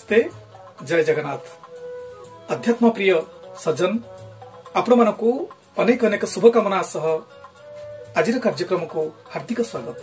नमस्ते जय जगन्नाथ। अध्यात्म प्रिय सज्जन आपण मानकु अनेक अनेक शुभकामना सह आज कार्यक्रम को हार्दिक स्वागत।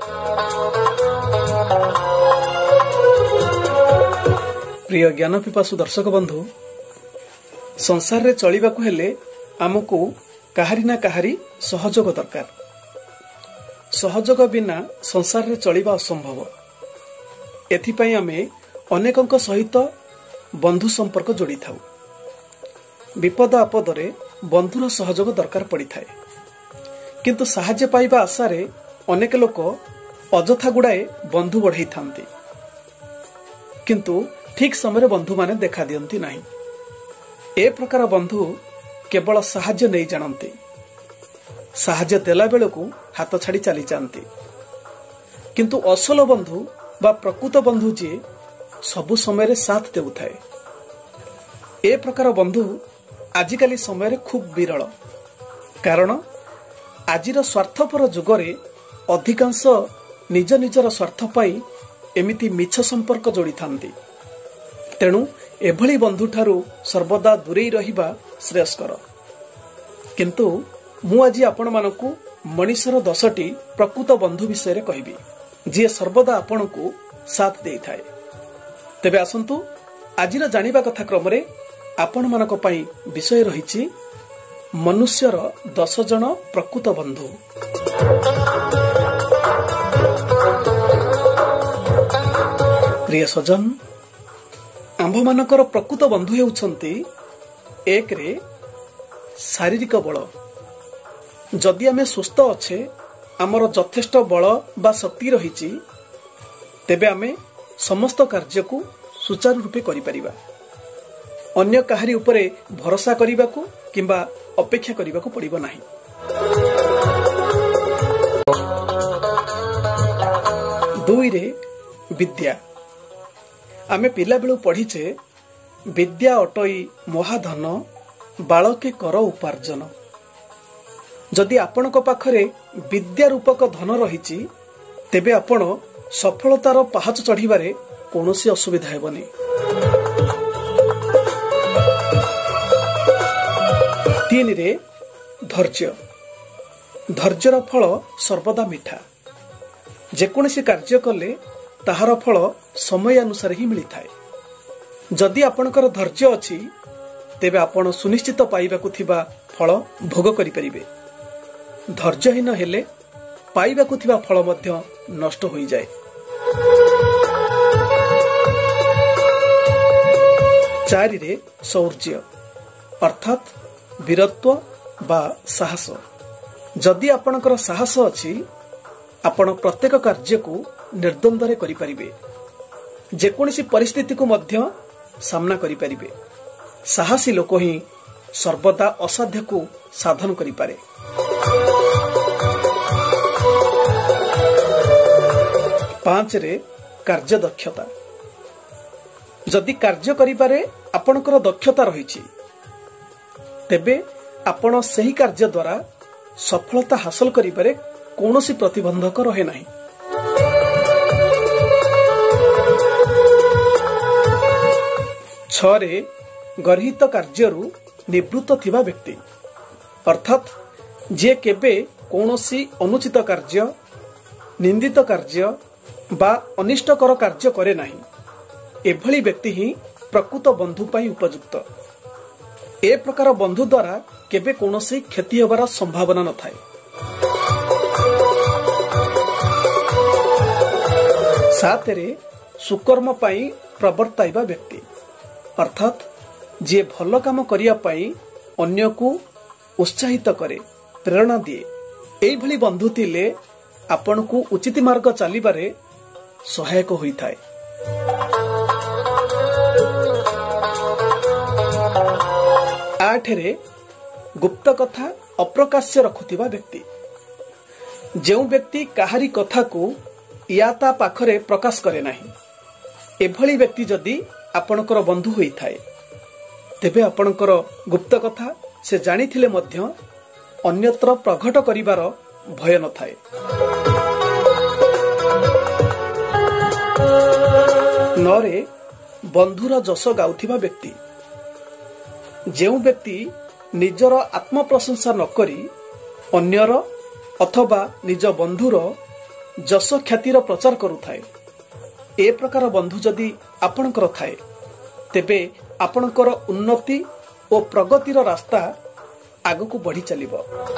प्रिय ज्ञान पिपासु दर्शक बंधु, संसार रे चलिबाकु हेले आमको काहारी ना काहारी सहयोग दरकार। सहयोग बिना संसार रे चलिबा असंभव। एथिपाई आमे अनेकंक सहित बंधु संपर्क जोड़ी थाउ। विपद आपदरे बंधुर सहयोग दरकार पड़ी थाए, किंतु साहाय्य पाइबा आशारे अनेक लोक अजथा गुड़ाए बंधु बढ़ाई थांती, किंतु ठीक समय बंधु माने देखा दियंती नहीं। ए प्रकार बंधु केवल साहाय्य नहीं जानती, साहाय्य देला बेलକୁ हाथ छाड़ी चली जाती। किंतु असल बंधु बा प्रकृत बंधु जी सबु समय साथ देउथाए। ए प्रकार बंधु आजिकाली समय खूब विरल, कारण आजिर स्वार्थपर जुगरे अधिकांश निज निजर स्वार्थ पाई एमिति मिछ संपर्क जोड़ी थांती। तेणु एभली बंधु ठारू सर्वदा दूरेई रहिबा श्रेयस्कर। किंतु मु आज आपण मानकु मनीषर 10टी प्रकृत बंधु विषय रे कहिबी, जे सर्वदा आपनकु साथ देई थाए। तेबे आसंतु आजिर जानिबा कथा क्रम रे आपण मानक पई विषय रहिछि मनुष्यर 10 जन प्रकृत बंधु। प्रिय सज्जन, आंभ मानकर प्रकृत बंधु हेउछंती एक रे शारीरिक बल। जदि आमे सुस्थ अच्छे, आमर यथेष्ट बल बा शक्ति रहिछि, तेबे आमे समस्त कार्य को सुचारू रूपे करि परिबा। अन्य काहारी उपरे भरोसा करिबाकू किंबा अपेक्षा करिबाकू पड़िबो नाही। दुई रे विद्या। आमे पिला बेलू पढ़ीचे विद्या अटई महाधन बालके कर उपार्जन। जदि आपणक पाखरे विद्या रूपक धन रहिछि, तेबे आपण सफलतार पहाच चढ़िबारे कौनसी असुविधा हेबनी। तीन रे धैर्य। धैर्यर फल सर्वदा मिठा। जेकोसी कार्य कले ताहार फल समय अनुसार ही मिली थाए। जदि आपणकर धैर्य अछि, तेबे आपण सुनिश्चित पाइबाकू थिबा फल भोग करि परिबे। धैर्यहीन हेले पाइबाकू थिबा फल मध्य नष्ट होई जाए। चारि रे शौर्य अर्थात वीरत्व बा साहस। जदि आपणकर साहस अछि, आपण प्रत्येक कार्य को निर्द्वंद्व करि परिबे। जेकोसी परिस्थिति को मध्य सामना करि परिबे। साहसी लोक ही सर्वदा असाध्य को साधन करि पारे। पांच रे कार्य दक्षता। जदि कार्य करिबारे आपणकर दक्षता रहिछि, तेबे आपण सही कार्य द्वारा सफलता हासिल करिबारे कौनसी प्रतिबंधक रहे नाही। छरे गर्हित कार्यरू निवृत्त थिबा व्यक्ति, अर्थात जे केबे कौनसी अनुचित कार्य, निंदित कार्य बा अनिष्टकर कार्य करे नाही, एभली व्यक्ति ही प्रकृत बंधु पाई उपयुक्त। ए प्रकार बंधु द्वारा केबे कौनसी क्षति होबार संभावना न थाए। सात रे सुकर्म पाई प्रवर्ताइबा व्यक्ति, अर्थात जे भल काम करिया पाई अन्य को उत्साहित करे, प्रेरणा दिए। एई भली बंधु थिले आपण को उचित मार्ग चलिबारे सहायक होई थाए। आठ रे गुप्त कथा अप्रकाश्य रखुथिबा व्यक्ति। जेउ व्यक्ति काहारी कथा को या ता पाखरे प्रकाश करे नाही, एभली व्यक्ति जदि आपणकर बंधु होई थाए, तेबे आपणकर गुप्त कथा से जानिथिले मध्य अन्यत्र प्रकट करिबार भय न थाए। नरे बंधुर जश गाउथिबा व्यक्ति। जेउ व्यक्ति निजर आत्म प्रशंसा न करी अन्यर अथवा निज बंधुर जश ख्यातिर प्रचार करुथाए, ए प्रकार बंधु जदि आपणकर थाए तेबे आपणकर उन्नति और प्रगतिर रास्ता आगको बढ़ी चलिब।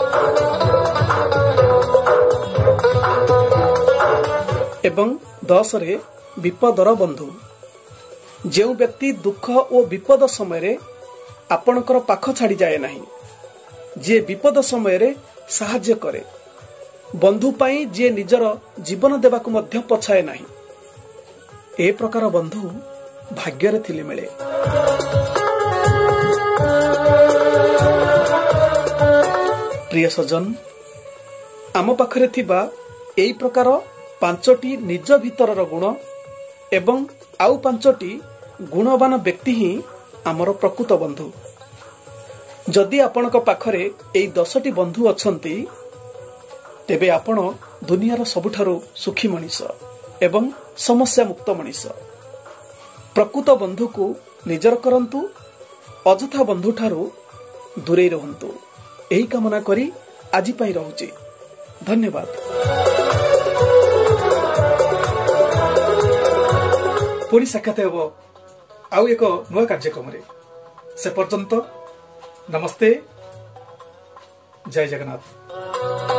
एवं 10 रे विपदर बंधु। जेउ व्यक्ति दुख और विपद समय आपणकर पाख छाड़ी जाए नहीं, जे विपद समय साहाय्य करे, बंधु पाई जे निजर जीवन देवाक मध्य पछाए नहीं, ए प्रकार बंधु भाग्य थिले मिले। प्रिय सज्जन, आम पाखरे थिबा एई प्रकार 5टी निज भीतरर गुण एवं आउ 5टी गुणवान व्यक्ति ही आमर प्रकृत बंधु। जदि आपणक पाखरे एई 10टी बंधु अछंती तेबे आपण दुनियार सबुठारु सुखी मनीष एवं समस्या मुक्त मनीष। प्रकृत बंधु को निजर करंतु, अजथा बंधु ठारू दूरे रहंतु। एही कामना करी आजि पाई रहूची। धन्यवाद। पुणी साक्षात हेबो आउ एक नुआ कार्यक्रम रे। से पर्यंत नमस्ते, जय जगन्नाथ।